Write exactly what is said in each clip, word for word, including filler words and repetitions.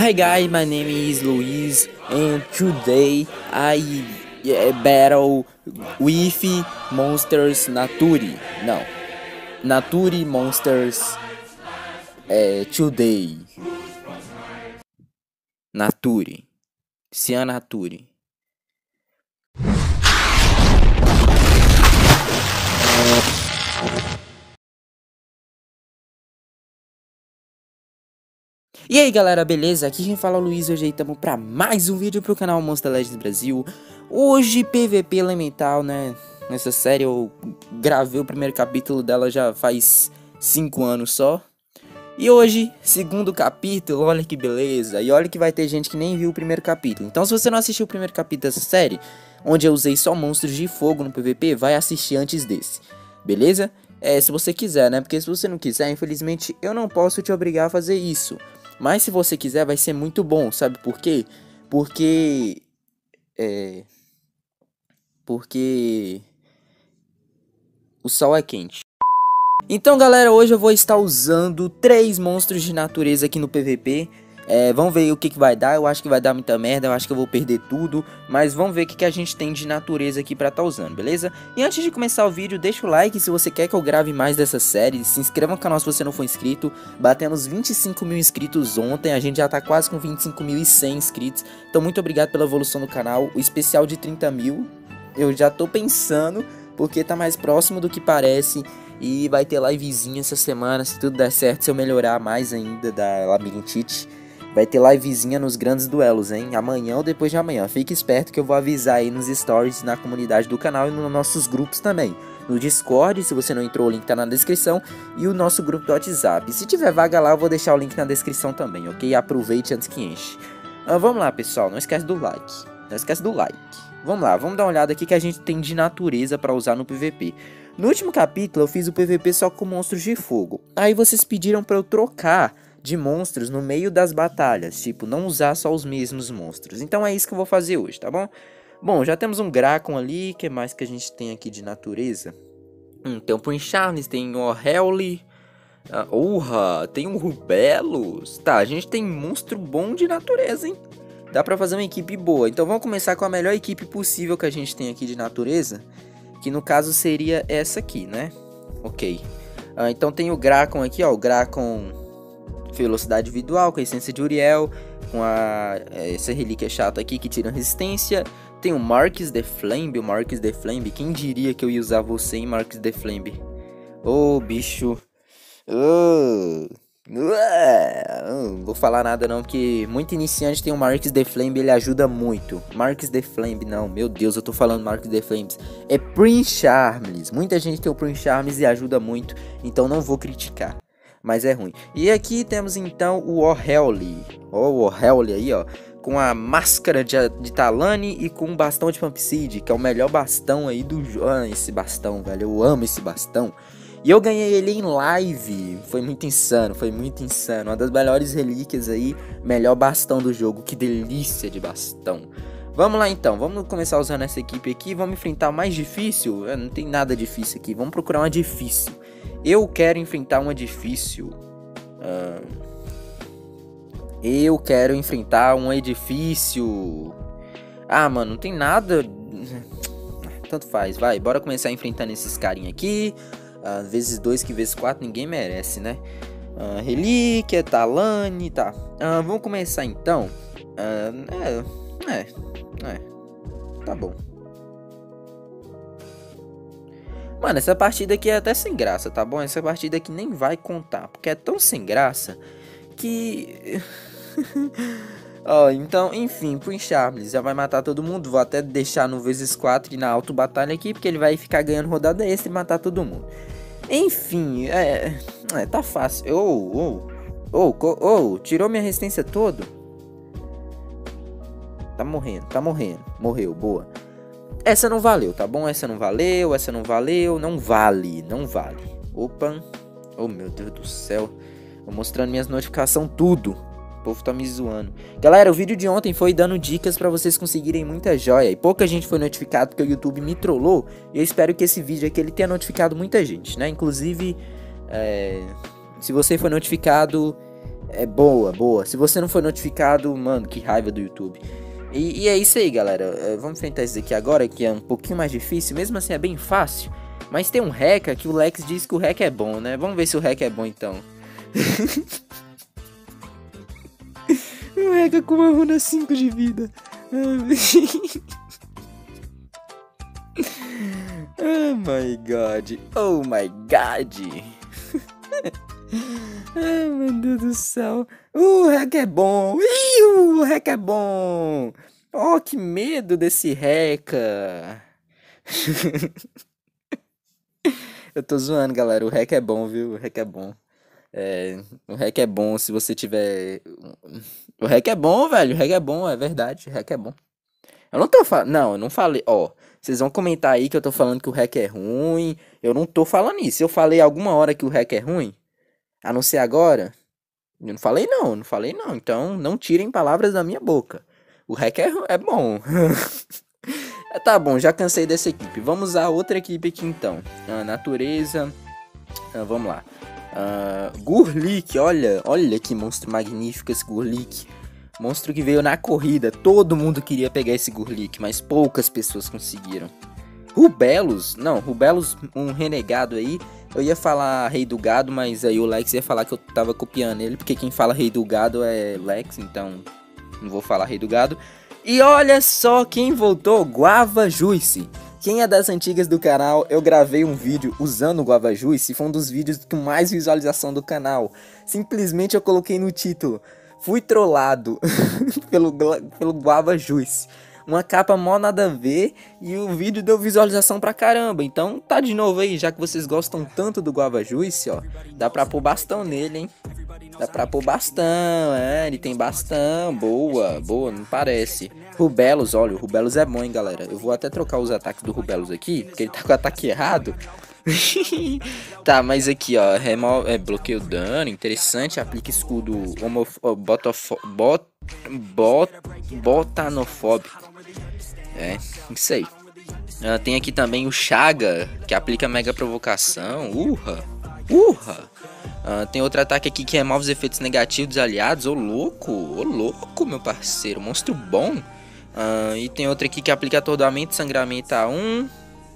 Hi guys, my name is Luis and today I uh, battle with monsters Naturi. Não, Naturi monsters uh, today. Naturi, Cian Naturi. E aí galera, beleza? Aqui quem fala é o Luiz, hoje estamos para mais um vídeo pro canal Monster Legends Brasil. Hoje P V P Elemental, né? Nessa série eu gravei o primeiro capítulo dela já faz cinco anos só. E hoje, segundo capítulo, olha que beleza. E olha que vai ter gente que nem viu o primeiro capítulo. Então se você não assistiu o primeiro capítulo dessa série, onde eu usei só monstros de fogo no P V P, vai assistir antes desse, beleza? É, se você quiser, né? Porque se você não quiser, infelizmente eu não posso te obrigar a fazer isso. Mas se você quiser, vai ser muito bom, sabe por quê? Porque... É... Porque... O sol é quente. Então, galera, hoje eu vou estar usando três monstros de natureza aqui no P V P. É, vamos ver o que, que vai dar. Eu acho que vai dar muita merda, eu acho que eu vou perder tudo. Mas vamos ver o que, que a gente tem de natureza aqui pra estar usando, beleza? E antes de começar o vídeo, deixa o like se você quer que eu grave mais dessa série. Se inscreva no canal se você não for inscrito. Batendo os vinte e cinco mil inscritos ontem, a gente já tá quase com vinte e cinco mil e cem inscritos. Então muito obrigado pela evolução do canal. O especial de trinta mil, eu já tô pensando, porque tá mais próximo do que parece. E vai ter livezinha essa semana, se tudo der certo, se eu melhorar mais ainda da labirintite. Vai ter livezinha nos grandes duelos, hein? Amanhã ou depois de amanhã. Fique esperto que eu vou avisar aí nos stories, na comunidade do canal e nos nossos grupos também. No Discord, se você não entrou, o link tá na descrição. E o nosso grupo do WhatsApp. Se tiver vaga lá, eu vou deixar o link na descrição também, ok? Aproveite antes que enche. Ah, vamos lá, pessoal. Não esquece do like. Não esquece do like. Vamos lá, vamos dar uma olhada aqui que a gente tem de natureza pra usar no P V P. No último capítulo, eu fiz o P V P só com monstros de fogo. Aí vocês pediram pra eu trocar de monstros no meio das batalhas, tipo, não usar só os mesmos monstros. Então é isso que eu vou fazer hoje, tá bom? Bom, já temos um Grakon ali, o que mais que a gente tem aqui de natureza? Hum, tem um Prince Charles, tem o Helly, uh, Urra, tem um Rubelos. Tá, a gente tem monstro bom de natureza, hein? Dá pra fazer uma equipe boa. Então vamos começar com a melhor equipe possível que a gente tem aqui de natureza, que no caso seria essa aqui, né? Ok. Uh, então tem o Grakon aqui, ó, o Grakon... velocidade individual, com a essência de Uriel, com a, essa relíquia chata aqui que tira resistência. Tem o Marquis de Flambe, o Marquis de Flambe. Quem diria que eu ia usar você em Marquis de Flambe? Ô, oh, bicho. Oh. Não vou falar nada não, porque muito iniciante tem o Marquis de Flambe, ele ajuda muito. Marquis de Flambe, não, meu Deus, eu tô falando Marquis de Flames. É Prince Charles. Muita gente tem o Prince Charles e ajuda muito, então não vou criticar. Mas é ruim. E aqui temos então o O'Helly. Ó, o O'Helly aí, ó. Com a máscara de, de Talani e com um bastão de Pumpseed, que é o melhor bastão aí do jogo. Ah, esse bastão, velho. Eu amo esse bastão. E eu ganhei ele em live. Foi muito insano, foi muito insano. Uma das melhores relíquias aí. Melhor bastão do jogo. Que delícia de bastão. Vamos lá então, vamos começar usando essa equipe aqui. Vamos enfrentar o mais difícil. Não tem nada difícil aqui. Vamos procurar uma difícil. Eu quero enfrentar uma difícil. Uh, eu quero enfrentar um edifício. Ah, mano, não tem nada. Tanto faz, vai. Bora começar enfrentando esses carinha aqui. Uh, vezes dois que vezes quatro ninguém merece, né? Uh, relíquia, Talani, tá. Uh, vamos começar então. Uh, é, é, é. Tá bom. Mano, essa partida aqui é até sem graça, tá bom? Essa partida aqui nem vai contar, porque é tão sem graça que... Ó, oh, então, enfim, Prince Charles já vai matar todo mundo. Vou até deixar no vezes quatro e na auto batalha aqui, porque ele vai ficar ganhando rodada extra e matar todo mundo. Enfim, é... é tá fácil. Oh, oh, oh, oh, tirou minha resistência toda. Tá morrendo, tá morrendo. Morreu, boa. Essa não valeu, tá bom? Essa não valeu, essa não valeu, não vale, não vale. Opa, oh meu Deus do céu. Vou mostrando minhas notificações tudo. O povo tá me zoando. Galera, o vídeo de ontem foi dando dicas pra vocês conseguirem muita joia. E pouca gente foi notificado porque o YouTube me trollou. E eu espero que esse vídeo aqui ele tenha notificado muita gente, né? Inclusive, é... se você foi notificado... É boa, boa. Se você não foi notificado, mano, que raiva do YouTube. E, e é isso aí, galera. É, vamos enfrentar isso aqui agora, que é um pouquinho mais difícil. Mesmo assim, é bem fácil. Mas tem um hack que o Lex diz que o hack é bom, né? Vamos ver se o hack é bom, então. O hack com uma runa cinco de vida. Oh my god. Oh my god. Ai, meu Deus do céu. O hack é bom. Ih, o hack é bom. Oh, que medo desse hacker. Eu tô zoando, galera. O hack é bom, viu? O hack é bom. É, o hack é bom se você tiver. O hack é bom, velho. O hack é bom, é verdade. O hack é bom. Eu não tô falando. Não, eu não falei. Ó, vocês vão comentar aí que eu tô falando que o hack é ruim. Eu não tô falando isso. Eu falei alguma hora que o hack é ruim? A não ser agora? Eu não falei não, não falei não. Então não tirem palavras da minha boca. O hack é, é bom. Tá bom, já cansei dessa equipe. Vamos usar outra equipe aqui então. Ah, natureza. Ah, vamos lá. Ah, Gurlik, olha, olha que monstro magnífico esse Gurlik. Monstro que veio na corrida. Todo mundo queria pegar esse Gurlik, mas poucas pessoas conseguiram. Rubelos, não, Rubelos, um renegado aí. Eu ia falar Rei do Gado, mas aí o Lex ia falar que eu tava copiando ele, porque quem fala Rei do Gado é Lex, então não vou falar Rei do Gado. E olha só quem voltou, Guava Juice. Quem é das antigas do canal, eu gravei um vídeo usando o Guava Juice, foi um dos vídeos com mais visualização do canal. Simplesmente eu coloquei no título, fui trollado pelo, pelo Guava Juice. Uma capa mó nada a ver e o vídeo deu visualização pra caramba. Então tá de novo aí, já que vocês gostam tanto do Guava Juice, ó. Dá pra pôr bastão nele, hein. Dá pra pôr bastão, é, ele tem bastão. Boa, boa, não parece. Rubelos, olha, o Rubelos é bom, hein, galera. Eu vou até trocar os ataques do Rubelos aqui, porque ele tá com o ataque errado. Tá, mas aqui, ó, remo é, bloqueio dano, interessante, aplica escudo homof botofo bot bot botanofóbico. É, isso aí. Uh, tem aqui também o Chaga, que aplica mega provocação. Urra, urra. Uh, tem outro ataque aqui que remove os efeitos negativos dos aliados. Ô louco, ô louco, meu parceiro, monstro bom. Uh, e tem outro aqui que aplica atordoamento e sangramento a um.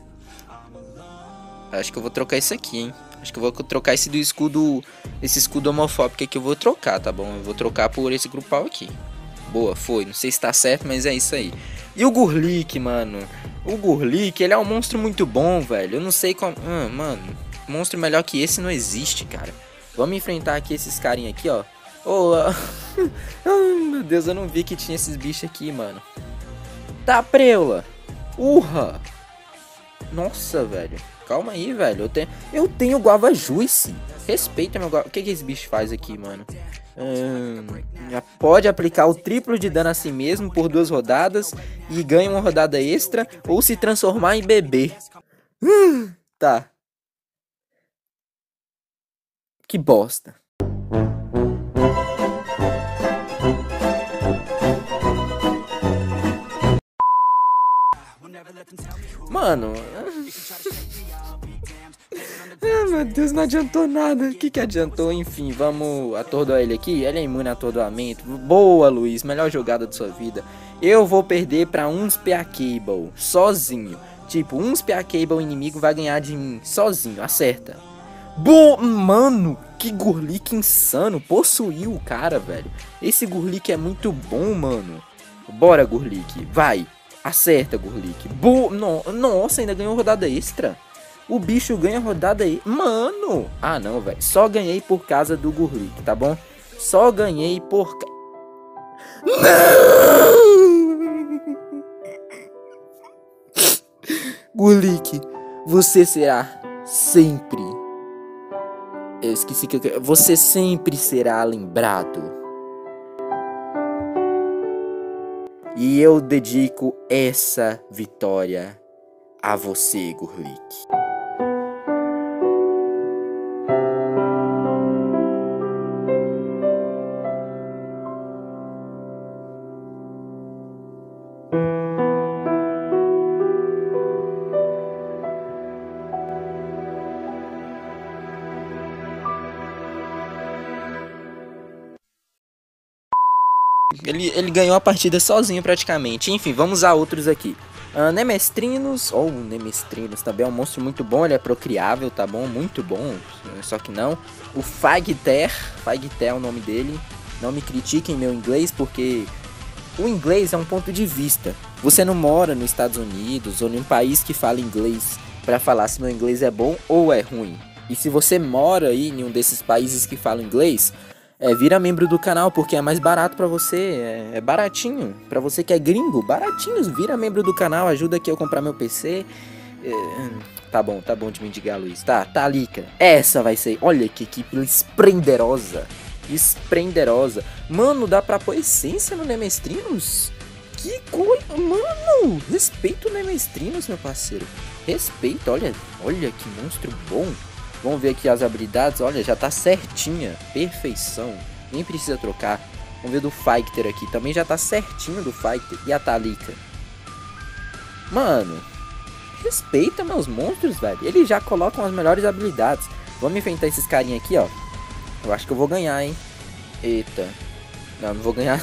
Acho que eu vou trocar esse aqui, hein. Acho que eu vou trocar esse do escudo. Esse escudo homofóbico aqui eu vou trocar, tá bom? Eu vou trocar por esse grupal aqui. Boa, foi. Não sei se tá certo, mas é isso aí. E o Gurlik, mano. O Gurlik, ele é um monstro muito bom, velho. Eu não sei como... Ah, mano, monstro melhor que esse não existe, cara. Vamos enfrentar aqui esses carinha aqui, ó. Oh, uh... oh, meu Deus, eu não vi que tinha esses bichos aqui, mano. Tá, preula. Urra. Nossa, velho. Calma aí, velho. Eu tenho, eu tenho Guava Juice. Respeita meu Guava... O que que esse bicho faz aqui, mano? Hum, pode aplicar o triplo de dano a si mesmo por duas rodadas e ganha uma rodada extra ou se transformar em bebê. Hum, tá. Que bosta. Mano. Ah, meu Deus, não adiantou nada. O que que adiantou? Enfim, vamos atordoar ele aqui. Ele é imune a atordoamento. Boa, Luiz. Melhor jogada da sua vida. Eu vou perder pra um Spear Cable sozinho. Tipo, um Spear Cable inimigo vai ganhar de mim sozinho. Acerta. Bom, mano, que Gurlik insano. Possuiu o cara, velho. Esse Gurlik é muito bom, mano. Bora, Gurlik. Vai. Acerta, Gurlik. Bo no Nossa, ainda ganhou rodada extra. O bicho ganha rodada aí. Mano. Ah, não, velho. Só ganhei por causa do Gurlik, tá bom? Só ganhei por... Não! Gurlik, você será sempre... Eu esqueci que eu... Você sempre será lembrado. E eu dedico essa vitória a você, Gurlik. Ele, ele ganhou a partida sozinho praticamente. Enfim, vamos a outros aqui. Uh, Nemestrinos, ou oh, Nemestrinos também é um monstro muito bom, ele é procriável, tá bom? Muito bom, só que não. O Fagter, Fagter é o nome dele. Não me critiquem meu inglês, porque o inglês é um ponto de vista. Você não mora nos Estados Unidos ou em um país que fala inglês para falar se meu inglês é bom ou é ruim. E se você mora aí em um desses países que falam inglês, é, vira membro do canal, porque é mais barato pra você, é, é baratinho. Pra você que é gringo, baratinho, vira membro do canal, ajuda aqui eu comprar meu P C. É, tá bom, tá bom de mendigar, Luiz. Tá, Thalika, essa vai ser, olha que equipe esplenderosa. Esplenderosa. Mano, dá pra pôr essência no Nemestrinos? Que coisa, mano, respeita o Nemestrinos, meu parceiro. Respeita, olha, olha que monstro bom. Vamos ver aqui as habilidades, olha, já tá certinha, perfeição, nem precisa trocar. Vamos ver do Fighter aqui, também já tá certinho do Fighter. E a Thalika? Mano, respeita meus monstros, velho, eles já colocam as melhores habilidades. Vamos enfrentar esses carinha aqui, ó. Eu acho que eu vou ganhar, hein. Eita, não, não vou ganhar.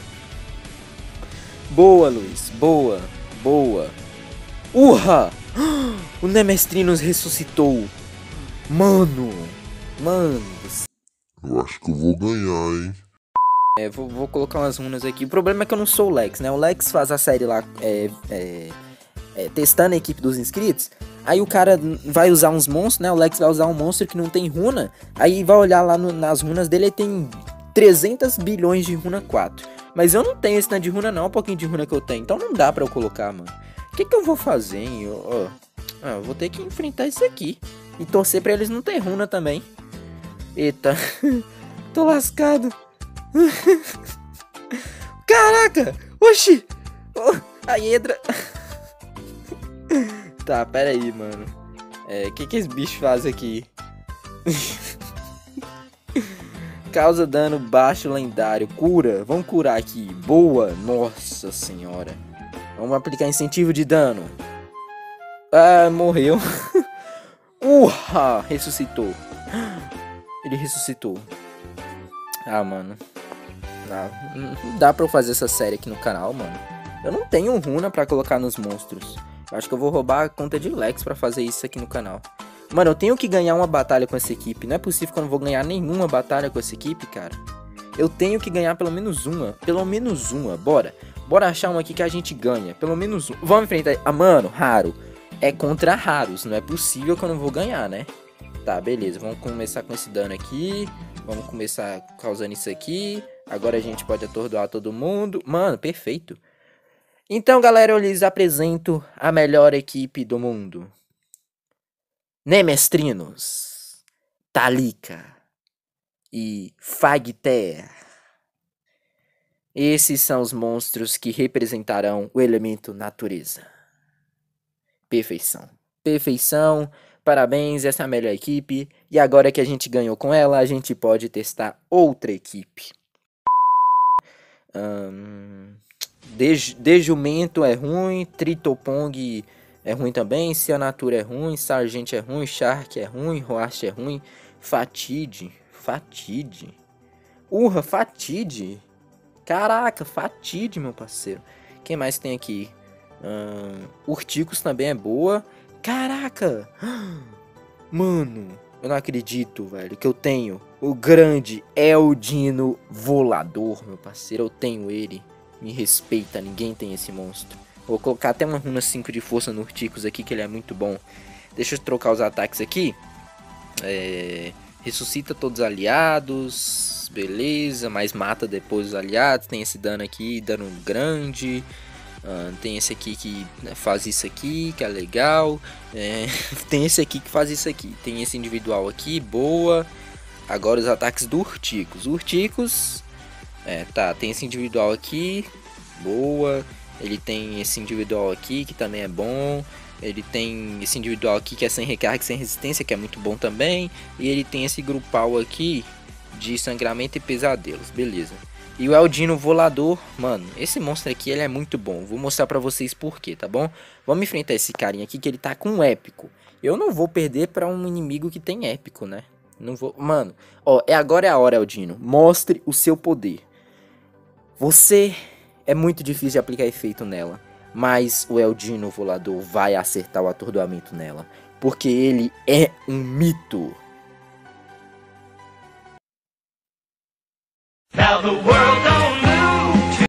Boa, Luiz, boa, boa. Urra, o Nemestrinos ressuscitou. Mano, mano. Eu acho que eu vou ganhar, hein. É, vou, vou colocar umas runas aqui. O problema é que eu não sou o Lex, né? O Lex faz a série lá, é, é, é, testando a equipe dos inscritos. Aí o cara vai usar uns monstros, né? O Lex vai usar um monstro que não tem runa. Aí vai olhar lá no, nas runas dele e tem trezentos bilhões de runa quatro. Mas eu não tenho esse tanto de runa não, um pouquinho de runa que eu tenho. Então não dá pra eu colocar, mano. O que que eu vou fazer, hein? Eu, ó, ah, eu vou ter que enfrentar isso aqui. E torcer pra eles não ter runa também. Eita. Tô lascado. Caraca. Oxi. Oh, a Hiedra. Tá, pera aí, mano. É, o que que esse bicho faz aqui? Causa dano baixo lendário. Cura. Vamos curar aqui. Boa. Nossa senhora. Vamos aplicar incentivo de dano. Ah, morreu. Urra! Ressuscitou. Ele ressuscitou. Ah, mano. Não, não dá pra eu fazer essa série aqui no canal, mano. Eu não tenho runa pra colocar nos monstros. Eu acho que eu vou roubar a conta de Lex pra fazer isso aqui no canal. Mano, eu tenho que ganhar uma batalha com essa equipe. Não é possível que eu não vou ganhar nenhuma batalha com essa equipe, cara. Eu tenho que ganhar pelo menos uma. Pelo menos uma. Bora. Bora achar uma aqui que a gente ganha. Pelo menos uma. Vamos enfrentar. Ah, mano, raro. É contra raros. Não é possível que eu não vou ganhar, né? Tá, beleza. Vamos começar com esse dano aqui. Vamos começar causando isso aqui. Agora a gente pode atordoar todo mundo. Mano, perfeito. Então, galera, eu lhes apresento a melhor equipe do mundo. Nemestrinos, Thalika e Fagter. Esses são os monstros que representarão o elemento natureza. Perfeição. Perfeição. Parabéns, essa é a melhor equipe. E agora que a gente ganhou com ela, a gente pode testar outra equipe. Hum, de, de Jumento é ruim, Tritopong é ruim também, Cianatura é ruim, Sargent é ruim, Shark é ruim, Roast é ruim, Fatide, Fatide, Urra, Fatide, caraca, Fatide, meu parceiro. Quem mais tem aqui? Hum, Urticus também é boa, caraca, mano, eu não acredito, velho, que eu tenho o grande Eldino Volador, meu parceiro, eu tenho ele, me respeita, ninguém tem esse monstro. Vou colocar até uma runa cinco de força no Urticus aqui, que ele é muito bom. Deixa eu trocar os ataques aqui. É... Ressuscita todos os aliados. Beleza, mas mata depois os aliados. Tem esse dano aqui, dano grande. Uh, tem esse aqui que faz isso aqui, que é legal. É... Tem esse aqui que faz isso aqui. Tem esse individual aqui, boa. Agora os ataques do Urticus. Urticus... É, tá, tem esse individual aqui, boa. Ele tem esse individual aqui, que também é bom. Ele tem esse individual aqui, que é sem recarga e sem resistência, que é muito bom também. E ele tem esse grupal aqui, de sangramento e pesadelos, beleza. E o Eldino Volador, mano, esse monstro aqui, ele é muito bom. Vou mostrar pra vocês por quê, tá bom? Vamos enfrentar esse carinha aqui, que ele tá com um épico. Eu não vou perder pra um inimigo que tem épico, né? Não vou... Mano, ó, é agora é a hora, Eldino. Mostre o seu poder. Você é muito difícil de aplicar efeito nela, mas o Eldino Volador vai acertar o atordoamento nela, porque ele é um mito. Now the world don't move.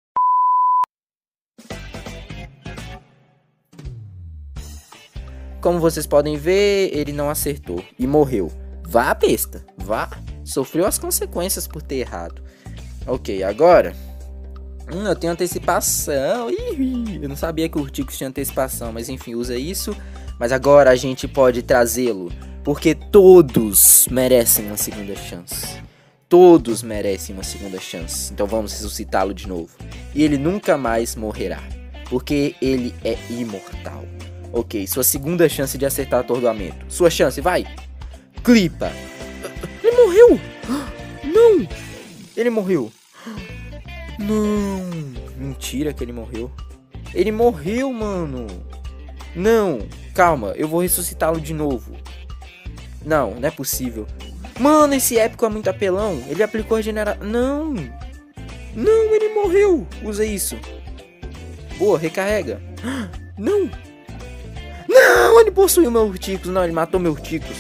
Como vocês podem ver, ele não acertou e morreu. Vá, besta, vá. Sofreu as consequências por ter errado. Ok, agora... Hum, eu tenho antecipação. Ih, eu não sabia que o Urticus tinha antecipação, mas enfim, usa isso. Mas agora a gente pode trazê-lo, porque todos merecem uma segunda chance. Todos merecem uma segunda chance. Então vamos ressuscitá-lo de novo. E ele nunca mais morrerá, porque ele é imortal. Ok, sua segunda chance de acertar atordoamento. Sua chance, vai. Clipa. Ele morreu. Não. Ele morreu. Não. Mentira que ele morreu. Ele morreu, mano. Não. Calma, eu vou ressuscitá-lo de novo. Não, não é possível. Mano, esse épico é muito apelão. Ele aplicou a regeneração. Não. Não, ele morreu. Usa isso. Boa, recarrega. Não. Não, ele possuiu meu Urticus. Não, ele matou meu Urticus.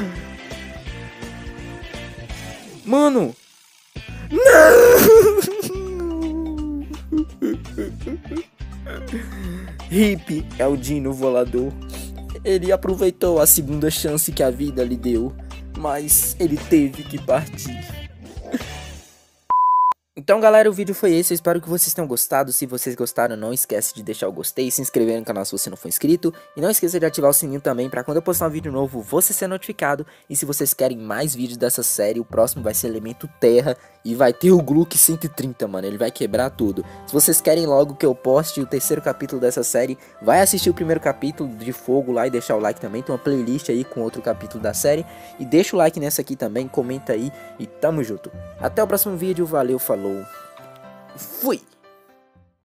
Mano. Não. Hip Eldino Volador. Ele aproveitou a segunda chance que a vida lhe deu, mas ele teve que partir. Então galera, o vídeo foi esse, eu espero que vocês tenham gostado. Se vocês gostaram, não esquece de deixar o gostei, se inscrever no canal se você não for inscrito, e não esqueça de ativar o sininho também para quando eu postar um vídeo novo você ser notificado. E se vocês querem mais vídeos dessa série, o próximo vai ser Elemento Terra e vai ter o Gluck cento e trinta, mano, ele vai quebrar tudo. Se vocês querem logo que eu poste o terceiro capítulo dessa série, vai assistir o primeiro capítulo de Fogo lá e deixar o like também, tem uma playlist aí com outro capítulo da série. E deixa o like nessa aqui também, comenta aí e tamo junto. Até o próximo vídeo, valeu, falou, fui!